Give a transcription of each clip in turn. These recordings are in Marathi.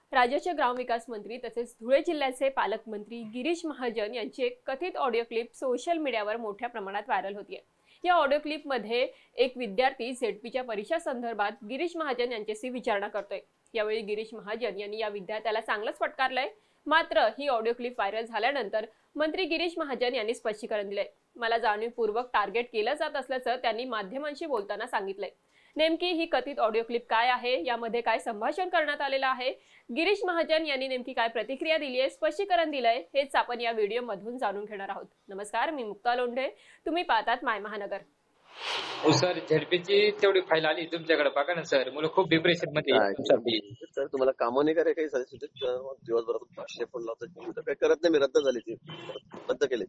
राज्याचे ग्रामविकास मंत्री तसेच धुळे जिल्ह्याचे पालकमंत्री गिरीश महाजन यांची एक कथित ऑडिओ क्लिप सोशल मीडियावर मोठ्या प्रमाणात व्हायरल होतीये। या ऑडिओ क्लिपमध्ये एक विद्यार्थी झेडपीच्या परीक्षा संदर्भात गिरीश महाजन यांच्याशी विचारणा करतोय। यावेळी गिरीश महाजन यांनी या विद्यार्थ्याला चांगलंच फटकारलंय। मात्र ही ऑडिओ क्लिप व्हायरल झाल्यानंतर मंत्री गिरीश महाजन यांनी स्पष्टीकरण दिलंय। मला जाणीवपूर्वक टार्गेट केलं जात असल्याचं त्यांनी माध्यमांशी बोलताना सांगितलंय। नेमकी ही कथित ऑडिओ क्लिप काय आहे, यामध्ये काय संभाषण करण्यात आलेलं आहे, गिरीश महाजन यांनी नेमकी काय प्रतिक्रिया दिली आहे, स्पष्टीकरण दिलंय, हेच आपण या व्हिडिओ मधून जाणून घेणार आहोत। नमस्कार, मी मुक्ता लोंढे, तुम्ही पाहतात माय महानगर। हो सर, झेडपीची तेवढी फाईल आली तुमच्याकडे, बघा ना सर, मुलं खूप डिप्रेशन मध्ये सर तुम्हाला कामं नाही करे काही साधे दिवसभरात 500 फोन लावतात, काही करत नाही, मी रद्द झाली ती रद्द केले।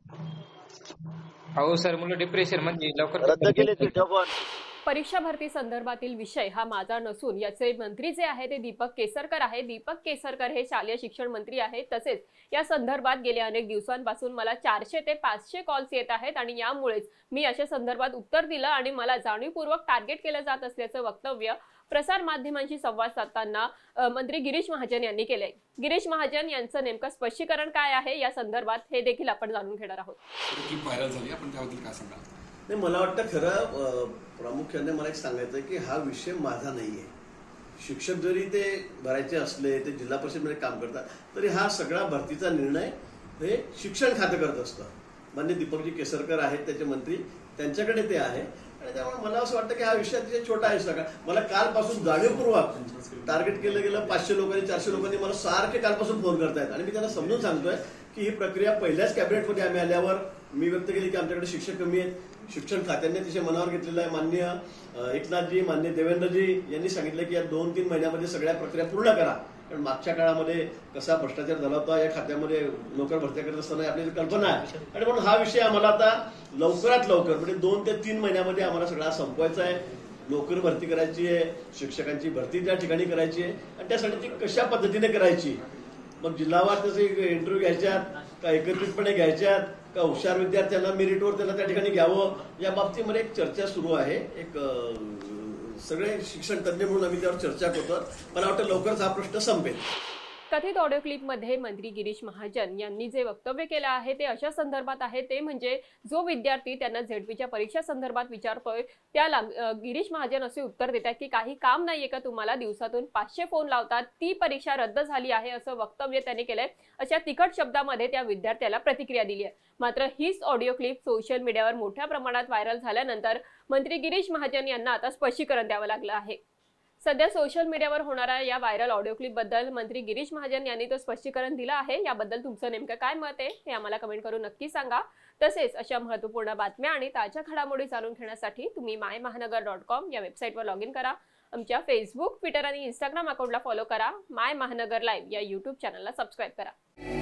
हो सर, मुलं डिप्रेशन मध्ये लवकर रद्द केले ते पण। परीक्षा भरती संदर्भातील विषय हा माझा नसून याचे मंत्री जे आहे ते दीपक केसरकर आहे। दीपक केसरकर हे शालेय शिक्षण मंत्री आहेत। तसेच या संदर्भात गेल्या अनेक दिवसांपासून मला 400 ते 500 कॉल्स येत आहेत आणि यामुळेच मी अशा संदर्भात उत्तर दिलं आणि मला जाणीवपूर्वक टार्गेट केलं जात असल्याचं वक्तव्य प्रसार माध्यमांशी संवाद साधताना मंत्री गिरीश महाजन यांनी केलंय। गिरीश महाजन यांचं नेमकं स्पष्टीकरण काय आहे या संदर्भात हे देखील आपण जाणून घेणार आहोत। व्हायरल झाली, आपण त्याबद्दल काय सांगाल? नाही, मला वाटतं खरं प्रामुख्याने मला एक सांगायचं की हा विषय माझा नाहीये। शिक्षक जरी ते भरायचे असले, ते जिल्हा परिषदेमध्ये काम करतात, तरी हा सगळा भरतीचा निर्णय हे शिक्षण खातं करत असतं। मान्य दीपकजी केसरकर आहेत त्याचे मंत्री, त्यांच्याकडे ते आहे आणि त्यामुळे मला असं वाटतं की हा विषय अतिशय छोटा आहे। सगळा मला कालपासून जाणीवपूर्वक टार्गेट केलं गेलं। 500 लोकांनी 400 लोकांनी मला सारखे कालपासून फोन करतायत आणि मी त्यांना समजून सांगतोय की ही प्रक्रिया पहिल्याच कॅबिनेटमध्ये आम्ही आल्यावर मी व्यक्त केली की आमच्याकडे शिक्षक कमी आहेत। शिक्षण खात्याने तिचे मनावर घेतलेलं आहे। मान्य एकनाथजी, मान्य देवेंद्रजी यांनी सांगितलं की या 2-3 महिन्यामध्ये सगळ्या प्रक्रिया पूर्ण करा, कारण मागच्या काळामध्ये कसा भ्रष्टाचार झाला होता या खात्यामध्ये नोकर भरती करत असताना आपल्याला कल्पना आहे। आणि म्हणून हा विषय आम्हाला आता लवकरात लवकर म्हणजे 2 ते 3 महिन्यामध्ये आम्हाला सगळा संपवायचा आहे। नोकर भरती करायची आहे, शिक्षकांची भरती त्या ठिकाणी करायची आहे आणि त्यासाठी ती कशा पद्धतीने करायची, मग जिल्हावार त्याचे इंटरव्ह्यू घ्यायच्यात का एकत्रितपणे घ्यायच्यात का हुशार विद्यार्थ्यांना मेरिटवर त्यांना त्या ठिकाणी घ्यावं, या बाबतीमध्ये एक चर्चा सुरू आहे। एक सगळे शिक्षण तज्ञ म्हणून आम्ही त्यावर चर्चा करतो। मला वाटतं लवकरच हा प्रश्न संपेल। कथित ऑडिओ क्लिपमध्ये मंत्री गिरीश महाजन यांनी जे वक्तव्य केलं आहे ते अशा संदर्भात आहे, ते म्हणजे जो विद्यार्थी त्यांना झेडपीच्या परीक्षा संदर्भात विचारतोय त्याला गिरीश महाजन असे उत्तर देतात की काही काम नाहीये का तुम्हाला, दिवसातून 500 फोन लावतात, ती परीक्षा रद्द झाली आहे असं वक्तव्य त्यांनी केलंय। अशा तिखट शब्दामध्ये त्या विद्यार्थ्याला प्रतिक्रिया दिली आहे। मात्र हीच ऑडिओ क्लिप सोशल मीडियावर मोठ्या प्रमाणात व्हायरल झाल्यानंतर मंत्री गिरीश महाजन यांना आता स्पष्टीकरण द्यावं लागलं आहे। सध्या सोशल मीडियावर होणाऱ्या या व्हायरल ऑडिओ क्लिप बद्दल मंत्री गिरीश महाजन यांनी तो स्पष्टीकरण दिलं आहे। याबद्दल तुमचं नेमकं काय मत आहे हे आम्हाला कमेंट करून नक्की सांगा। तसेच अशा महत्त्वपूर्ण बातम्या आणि ताज्या घडामोडी जाणून घेण्यासाठी तुम्ही mymahanagar.com या वेबसाईटवर लॉग इन करा। आमच्या फेसबुक, ट्विटर आणि इंस्टाग्राम अकाउंटला फॉलो करा। माय महानगर लाईव्ह या यूट्यूब चॅनलला सबस्क्राईब करा।